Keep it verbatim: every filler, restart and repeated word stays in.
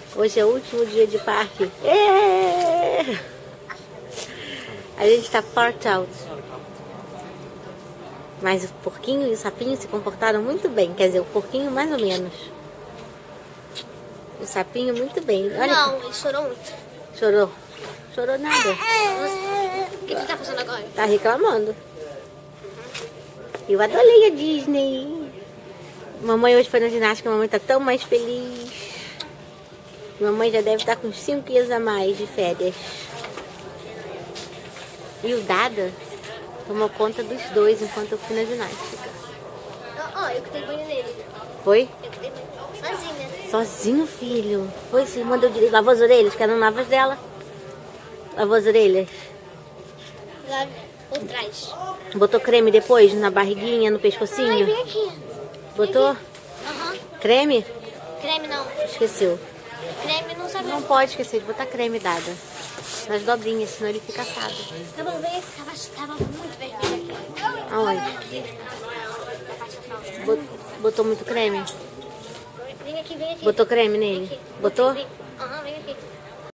Hoje é o último dia de parque. É! A gente tá part out. Mas o porquinho e o sapinho se comportaram muito bem. Quer dizer, o porquinho mais ou menos. O sapinho muito bem. Olha, não, ele chorou muito. Chorou? Chorou nada. O que ele tá fazendo agora? Tá reclamando. Eu adorei a Disney. Mamãe hoje foi na ginástica, mamãe tá tão mais feliz. Mamãe já deve estar com cinco dias a mais de férias. E o Dada tomou conta dos dois enquanto eu fui na ginástica. Ó, oh, eu que dei banho nele. Foi? Eu que dei banho. Sozinha. Sozinho, filho. Foi, você mandou direito. Lavou as orelhas, que não lava as dela. Lavou as orelhas. Lá por trás. Botou creme depois na barriguinha, no pescocinho? Ai, vem aqui. Botou? Aham. Uhum. Creme? Creme não. Esqueceu. Creme não sabe. Não pode esquecer de botar creme, Dada. Nas dobrinhas, senão ele fica assado. Tá bom, vem aqui. Tava, tava muito vermelho aqui. Aonde? Na parte da fralda. Bot- Botou muito creme? Vem aqui, vem aqui. Botou creme nele? Aqui. Botou? Vem.